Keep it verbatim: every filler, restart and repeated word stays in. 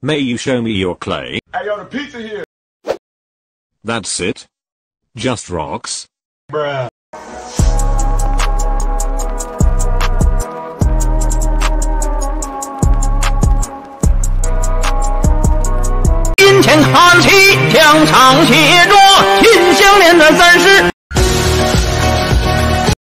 May you show me your clay? Hey, yo, the pizza here. That's it? Just rocks? Bruh. 金钱看齐，墙上写着秦香莲的三十。